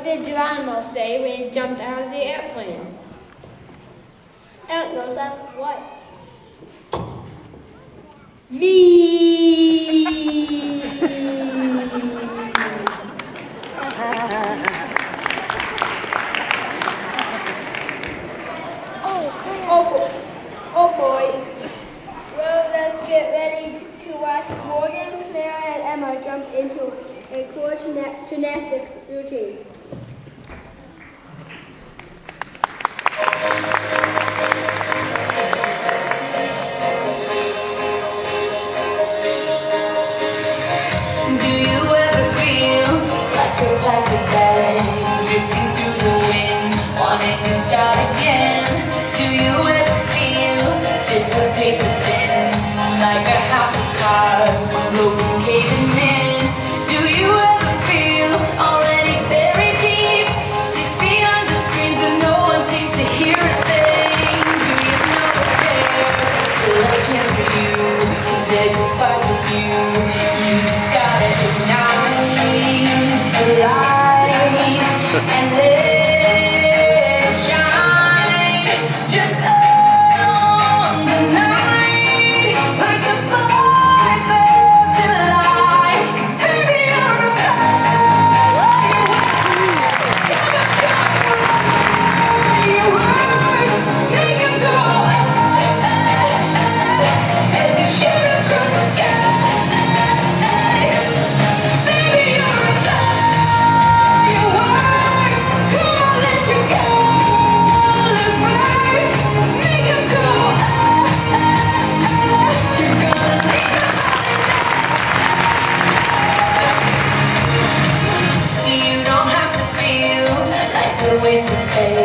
did Geronimo say when he jumped out of the airplane? I don't know, Seth. What? Me! Oh boy. Well, let's get ready to watch Morgan, Clara, and Emma jump into a core gymnastics routine. Do you ever feel like a plastic bag drifting through the wind, wanting to start again? Do you ever feel this a paper thin, like a house of cards, one blow from caving in? Do you ever feel already buried deep, 6 feet under screens but no one seems to hear a thing? Do you know that there's still a chance for you, 'cause there's a spark with you? You just gotta ignite the light and let it shine just on the night, like the 4th of July. 'Cause baby, you're a firework. Make 'em go as you shoot across the sky. Wasted space.